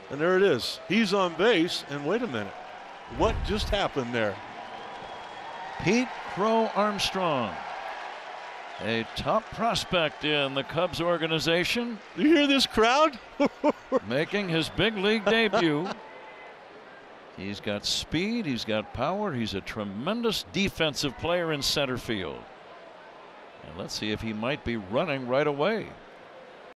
And there it is. He's on base. And wait a minute. What just happened there? Pete Crow-Armstrong, a top prospect in the Cubs organization. You hear this crowd? Making his big league debut. He's got speed, he's got power, he's a tremendous defensive player in center field. And let's see if he might be running right away.